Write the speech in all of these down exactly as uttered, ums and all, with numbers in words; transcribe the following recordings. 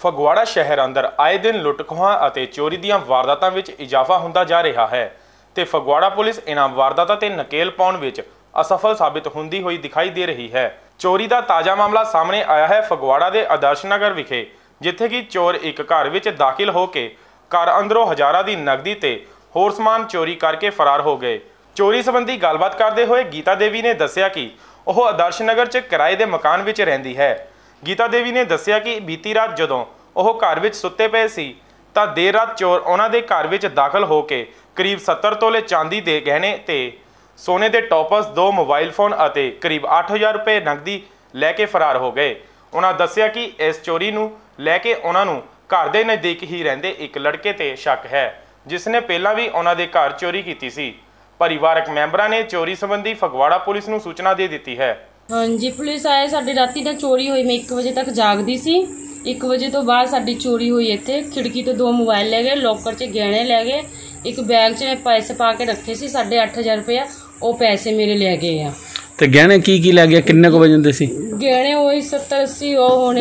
ਫਗਵਾੜਾ ਸ਼ਹਿਰ ਅੰਦਰ ਆਏ ਦਿਨ ਲੁੱਟ ਖੋਹਾਂ ਅਤੇ ਚੋਰੀ ਦੀਆਂ ਵਾਰਦਾਤਾਂ ਵਿੱਚ ਇਜ਼ਾਫਾ ਹੁੰਦਾ ਜਾ ਰਿਹਾ ਹੈ ਤੇ ਫਗਵਾੜਾ ਪੁਲਿਸ ਇਨ੍ਹਾਂ ਵਾਰਦਾਤਾਂ ਤੇ ਨਕੇਲ ਪਾਉਣ ਵਿੱਚ ਅਸਫਲ ਸਾਬਿਤ ਹੁੰਦੀ ਹੋਈ ਦਿਖਾਈ ਦੇ ਰਹੀ ਹੈ। ਚੋਰੀ ਦਾ ਤਾਜ਼ਾ ਮਾਮਲਾ ਸਾਹਮਣੇ ਆਇਆ ਹੈ ਫਗਵਾੜਾ ਦੇ ਆਦਰਸ਼ ਨਗਰ ਵਿਖੇ, ਜਿੱਥੇ ਕਿ ਚੋਰ ਇੱਕ ਘਰ ਵਿੱਚ ਦਾਖਲ ਹੋ ਕੇ ਘਰ ਅੰਦਰੋਂ ਹਜ਼ਾਰਾਂ ਦੀ ਨਕਦੀ ਤੇ ਹੋਰ ਸਮਾਨ ਚੋਰੀ ਕਰਕੇ ਫਰਾਰ ਹੋ ਗਏ। ਚੋਰੀ ਸੰਬੰਧੀ ਗੱਲਬਾਤ ਕਰਦੇ ਹੋਏ ਗੀਤਾ ਦੇਵੀ ਨੇ ਦੱਸਿਆ ਕਿ ਉਹ ਆਦਰਸ਼ ਨਗਰ 'ਚ ਕਿਰਾਏ ਦੇ ਮਕਾਨ ਵਿੱਚ ਰਹਿੰਦੀ ਹੈ। ਗੀਤਾ ਦੇਵੀ ਨੇ ਦੱਸਿਆ ਕਿ ਬੀਤੀ ਰਾਤ ਜਦੋਂ ਉਹ ਘਰ ਵਿੱਚ ਸੁੱਤੇ ਪਏ ਸੀ ਤਾਂ ਦੇਰ ਰਾਤ ਚੋਰ ਉਹਨਾਂ ਦੇ ਘਰ ਵਿੱਚ ਦਾਖਲ ਹੋ ਕੇ ਕਰੀਬ ਸੱਤਰ ਤੋਲੇ ਚਾਂਦੀ ਦੇ ਗਹਿਣੇ ਤੇ सोने के टॉपर्स, दो मोबाइल फोन और करीब आठ हज़ार रुपये नकदी लैके फरार हो गए। उन्होंने दस्सिया कि इस चोरी नूं लैके उन्होंने घर के नज़दीक ही रहिंदे एक लड़के ते शक है जिसने पहला भी उन्होंने घर चोरी की सी। परिवारक मैंबरां ने चोरी संबंधी फगवाड़ा पुलिस नूं सूचना दे दी है। हाँ जी, पुलिस आए, साडी राती ना चोरी हुई, मैं एक बजे तक जागदी सी। एक बजे तो बाद साडी चोरी हुई। इत्थे खिड़की तो दो मोबाइल ले गए, लॉकर च गहने ले गए, एक बैग च मैं पैसे पा के रखे सी साढ़े अठ हज़ार रुपया, वो पैसे मेरे ले गए आ। ते गहने की की ले गए, किन्ने को वजन दे सी? गहने वही सत्तर अस्सी वो होने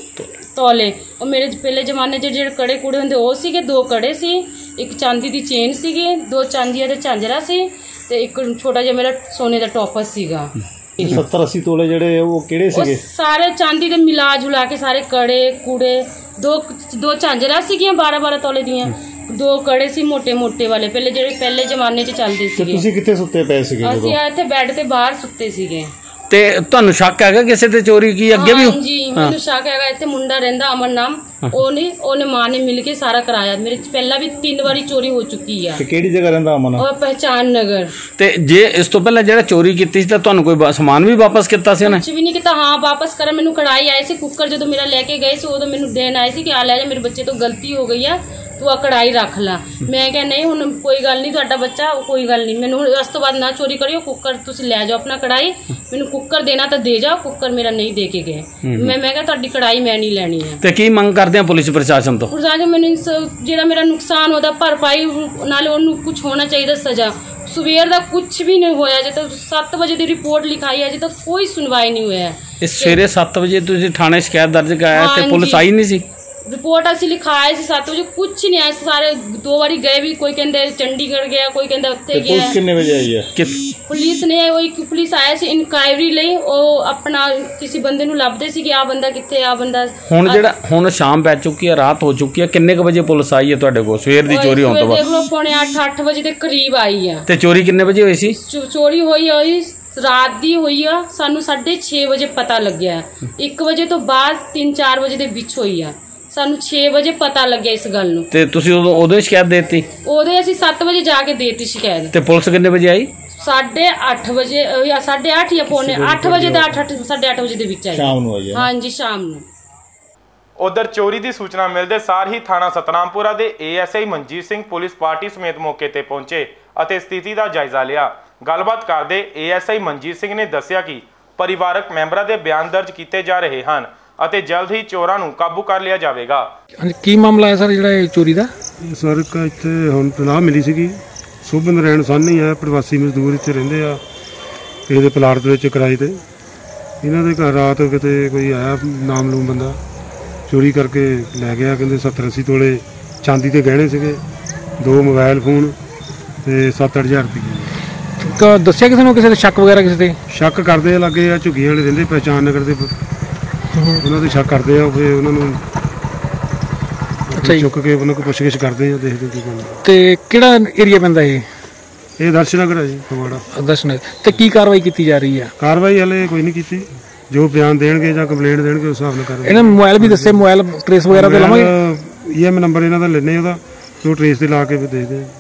तोले। और मेरे पहले जमाने च जेडे कड़े कुड़े होंदे वो सीगे, दो कड़े सी, एक चांदी दी चेन सीगी, दो चांदिया दे झांजरा सी ते एक छोटा जिहा मेरा सोने दा टॉपस सीगा। सत्तर अस्सी तोले जेडे वो केड़े सीगे? सारे चांदी दे मिला जुला के सारे कड़े कुड़े, दो दो झांजरा सीगियां बारह बारह तोले दियां, दो कड़े सी मोटे मोटे वाले पहले जेडे पहले जमाने च चलदे सीगे। तुसी कित्थे सुत्ते पए सीगे? ਅਸੀਂ ਇੱਥੇ ਬੈੱਡ ਤੇ ਬਾਹਰ ਸੁੱਤੇ ਸੀਗੇ। ਤੇ ਤੁਹਾਨੂੰ ਸ਼ੱਕ ਹੈਗਾ ਕਿਸੇ ਤੇ ਚੋਰੀ ਕੀ ਅੱਗੇ ਵੀ? ਹਾਂਜੀ, ਮੈਨੂੰ ਸ਼ੱਕ ਹੈਗਾ। ਇੱਥੇ ਮੁੰਡਾ ਰਹਿੰਦਾ ਅਮਨ ਨਾਮ, ਉਹਨੇ ਉਹਨੇ ਮਾਂ ਨੇ ਮਿਲ ਕੇ ਸਾਰਾ ਕਰਾਇਆ। ਮੇਰੇ ਪਹਿਲਾਂ ਵੀ ਤਿੰਨ ਵਾਰੀ ਚੋਰੀ ਹੋ ਚੁੱਕੀ ਆ। ਤੇ ਕਿਹੜੀ ਜਗ੍ਹਾ ਰਹਿੰਦਾ ਅਮਨ? ਉਹ ਪਹਿਚਾਨ ਨਗਰ। ਤੇ ਜੇ ਇਸ ਤੋਂ ਪਹਿਲਾਂ ਜਿਹੜਾ ਚੋਰੀ ਕੀਤੀ ਸੀ ਤਾਂ ਤੁਹਾਨੂੰ ਕੋਈ ਸਮਾਨ ਵੀ ਵਾਪਸ ਕੀਤਾ ਸੀ ਉਹਨੇ? ਕੁਝ ਵੀ ਨਹੀਂ ਕੀਤਾ। ਹਾਂ, ਵਾਪਸ ਕਰ ਮੈਨੂੰ ਕੜਾਈ ਆਏ ਸੀ, ਕੁੱਕਰ ਜਦੋਂ ਮੇਰਾ ਲੈ ਕੇ ਗਏ ਸੀ ਉਦੋਂ ਮੈਨੂੰ ਦੇਣ ਆਏ ਸੀ ਕਿ ਆ ਲੈ ਜਾ, ਮੇਰੇ ਬੱਚੇ ਤੋਂ ਗਲਤੀ ਹੋ ਗਈ ਆ, ਤੂੰ ਆ ਕੜਾਈ ਰੱਖ ਲਾ। ਮੈਂ ਕਿਹਾ ਨਹੀਂ, ਹੁਣ ਕੋਈ ਗੱਲ ਨਹੀਂ, ਤੁਹਾਡਾ ਬੱਚਾ ਕੋਈ ਗੱਲ ਨਹੀਂ, ਮੈਨੂੰ ਉਸ ਤੋਂ ਬਾਅਦ ਨਾ ਚੋਰੀ ਕਰਿਓ, ਕੁੱਕਰ ਤੁਸੀਂ ਲੈ ਜਾਓ ਆਪਣਾ ਕੜਾਈ, ਮੈਨੂੰ ਕੁੱਕਰ ਦੇਣਾ ਤਾਂ ਦੇ ਜਾਓ, ਕੁੱਕਰ ਮੇਰਾ ਨਹੀਂ ਦੇ ਕੇ ਗਏ। ਮੈਂ ਮੈਂ ਕਿਹਾ ਤੁਹਾਡੀ ਕੜਾਈ ਮੈਂ ਨਹੀਂ ਲੈਣੀ ਹੈ। ਤੇ ਕੀ ਮੰਗ ਕਰਦੇ ਆ ਪੁਲਿਸ ਪ੍ਰਸ਼ਾਸਨ ਤੋਂ? ਪ੍ਰਸ਼ਾਸਨ ਮੈਨੂੰ ਜਿਹੜਾ ਮੇਰਾ ਨੁਕਸਾਨ ਉਹਦਾ ਭਰਪਾਈ, ਨਾਲੇ ਉਹਨੂੰ ਕੁਝ ਹੋਣਾ ਚਾਹੀਦਾ ਸਜ਼ਾ। ਸਵੇਰ ਦਾ ਕੁਝ ਵੀ ਨਹੀਂ ਹੋਇਆ, ਜੇ ਤੱਕ ਸੱਤ ਵਜੇ ਦੀ ਰਿਪੋਰਟ ਲਿਖਾਈ ਹੈ, ਅਜੇ ਤੱਕ ਕੋਈ ਸੁਣਵਾਈ ਨਹੀਂ ਹੋਇਆ। ਇਸ ਸਵੇਰੇ ਸੱਤ ਵਜੇ ਤੁਸੀਂ ਥਾਣੇ ਸ਼ਿਕਾਇਤ ਦਰਜ ਕਰਾਇਆ ਤੇ ਪੁਲਿਸ ਆਈ ਨਹੀਂ ਸੀ? रिपोर्ट असि लिखाए सी सत्त बजे, कुछ नहीं आया। सारे दो बारी गए भी, कोई कहते चंडीगढ़ गया, कोई कहते उत्थे गया। पुलिस कितने बजे आई है? पुलिस ने वही पुलिस आया सी इनक्वायरी ਲਈ, ਉਹ ਆਪਣਾ ਕਿਸੇ ਬੰਦੇ ਨੂੰ ਲੱਭਦੇ ਸੀ ਕਿ ਆ ਬੰਦਾ ਕਿੱਥੇ, ਆ ਬੰਦਾ। ਹੁਣ ਜਿਹੜਾ ਹੁਣ ਸ਼ਾਮ ਪੈ ਚੁੱਕੀ ਹੈ, ਰਾਤ ਹੋ ਚੁੱਕੀ ਹੈ, ਕਿੰਨੇ ਕ ਵਜੇ ਪੁਲਿਸ ਆਈ ਹੈ ਤੁਹਾਡੇ ਕੋਲ ਸਵੇਰ ਦੀ ਚੋਰੀ ਹੋਣ ਤੋਂ ਬਾਅਦ? ਦੇਖ ਲਓ ਪੌਣੇ ਅੱਠ ਅੱਠ ਵਜੇ ਦੇ ਕਰੀਬ ਆਈ ਆ। ਤੇ ਚੋਰੀ ਕਿੰਨੇ ਵਜੇ ਹੋਈ ਸੀ? ਚੋਰੀ ਹੋਈ ਹੋਈ ਰਾਤ ਦੀ ਹੋਈ ਆ, ਸਾਨੂੰ ਸਾਢੇ ਛੇ ਵਜੇ ਪਤਾ ਲੱਗਿਆ। ਇੱਕ ਵਜੇ ਤੋਂ ਬਾਅਦ ਤਿੰਨ ਚਾਰ ਵਜੇ ਦੇ ਵਿੱਚ ਹੋਈ ਆ, ਸਾਨੂੰ ਛੇ ਵਜੇ ਪਤਾ ਲੱਗਿਆ ਇਸ ਗੱਲ ਨੂੰ। ਤੇ ਤੁਸੀਂ ਉਦੋਂ ਉਦੋਂ ਸ਼ਿਕਾਇਤ ਦੇ ਦਿੱਤੀ? ਉਦੋਂ ਅਸੀਂ ਸੱਤ ਵਜੇ ਜਾ ਕੇ ਦੇਤੀ ਸ਼ਿਕਾਇਤ। ਤੇ ਪੁਲਿਸ ਕਿੰਨੇ ਵਜੇ ਆਈ? ਸਾਢੇ ਅੱਠ ਵਜੇ ਜਾਂ ਸਾਢੇ ਅੱਠ ਜਾਂ ਪੌਣੇ ਅੱਠ ਵਜੇ ਦਾ ਅੱਠ ਸਾਢੇ ਅੱਠ ਵਜੇ ਦੇ ਵਿੱਚ ਆਈ। ਸ਼ਾਮ ਨੂੰ ਆਈ? ਹਾਂਜੀ, ਸ਼ਾਮ ਨੂੰ। ਉਧਰ ਚੋਰੀ ਦੀ ਸੂਚਨਾ ਮਿਲਦੇ ਸਾਰ ਹੀ ਥਾਣਾ ਸਤਨਾਮਪੁਰਾ ਦੇ A S I Manjit Singh police party ਸਮੇਤ ਮੌਕੇ ਤੇ ਪਹੁੰਚੇ ਅਤੇ ਸਥਿਤੀ ਦਾ ਜਾਇਜ਼ਾ ਲਿਆ। ਗੱਲਬਾਤ ਕਰਦੇ A S I Manjit Singh ਨੇ ਦੱਸਿਆ ਕਿ ਪਰਿਵਾਰਕ ਮੈਂਬਰਾਂ ਦੇ ਬਿਆਨ ਦਰਜ ਕੀਤੇ ਜਾ ਰਹੇ ਹਨ ਅਤੇ ਜਲਦ ਹੀ ਚੋਰਾਂ ਨੂੰ ਕਾਬੂ ਕਰ ਲਿਆ ਜਾਵੇਗਾ। ਹਾਂਜੀ, ਕੀ ਮਾਮਲਾ ਹੈ ਸਰ ਜਿਹੜਾ ਇਹ ਚੋਰੀ ਦਾ? ਸਰ ਇੱਥੇ ਹੁਣ ਤਲਾਹ ਮਿਲੀ ਸੀਗੀ, ਸ਼ੁਭ ਨਰਾਇਣ ਸਾਹਨੀ ਹੈ, ਪ੍ਰਵਾਸੀ ਮਜ਼ਦੂਰ ਇੱਥੇ ਰਹਿੰਦੇ ਆ ਇਹਦੇ ਪਲਾਟ ਦੇ ਵਿੱਚ ਕਿਰਾਏ ਤੇ। ਇਹਨਾਂ ਦੇ ਘਰ ਰਾਤ ਕਿਤੇ ਕੋਈ ਆਇਆ ਨਾਮਲੂਮ ਬੰਦਾ, ਚੋਰੀ ਕਰਕੇ ਲੈ ਗਿਆ। ਕਹਿੰਦੇ ਸੱਤਰ ਅੱਸੀ ਤੋਲੇ ਚਾਂਦੀ ਦੇ ਗਹਿਣੇ ਸੀਗੇ, ਦੋ ਮੋਬਾਈਲ ਫੋਨ ਤੇ ਸੱਤ ਅੱਠ ਹਜ਼ਾਰ ਰੁਪਏ। ਦੱਸਿਆ ਕਿਸੇ ਨੂੰ, ਕਿਸੇ ਦੇ ਸ਼ੱਕ ਵਗੈਰਾ ਕਿਸੇ ਤੇ? ਸ਼ੱਕ ਕਰਦੇ ਲੱਗੇ ਆ, ਝੁੱਗੀਆਂ ਵਾਲੇ ਰਹਿੰਦੇ ਪਹਿਚਾਨ ਨਗਰ ਦੇ, ਉਹਨਾਂ ਦੇ ਸ਼ੱਕ ਕਰਦੇ ਆ, ਫਿਰ ਉਹਨਾਂ ਨੂੰ ਚੁੱਕ ਕੇ ਉਹਨਾਂ ਕੋਲ ਪੁੱਛਗਿੱਛ ਕਰਦੇ ਆ, ਦੇਖਦੇ ਕੀ ਬਣਦਾ। ਤੇ ਕਿਹੜਾ ਏਰੀਆ ਪੈਂਦਾ ਇਹ? ਇਹ ਆਦਰਸ਼ ਨਗਰ ਹੈ ਜੀ, ਫਗਵਾੜਾ ਆਦਰਸ਼ ਨਗਰ। ਤੇ ਕੀ ਕਾਰਵਾਈ ਕੀਤੀ ਜਾ ਰਹੀ ਹੈ? ਕਾਰਵਾਈ ਹਲੇ ਕੋਈ ਨਹੀਂ ਕੀਤੀ, ਜੋ ਬਿਆਨ ਦੇਣਗੇ ਜਾਂ ਕੰਪਲੇਂਟ ਦੇਣਗੇ ਉਸ ਹਿਸਾਬ ਨਾਲ ਕਰਾਂਗੇ। ਇਹਨਾਂ ਮੋਬਾਈਲ ਵੀ ਦੱਸੇ, ਮੋਬਾਈਲ ਟ੍ਰੇਸ ਵਗੈਰਾ ਤੇ ਲਵਾਂਗੇ? ਈ ਐਮ ਨੰਬਰ ਇਹਨਾਂ ਦਾ ਲੈਣੇ, ਉਹਦਾ ਜੋ ਟ੍ਰੇਸ ਤੇ ਲਾ ਕੇ ਦੇਖਦੇ ਆ।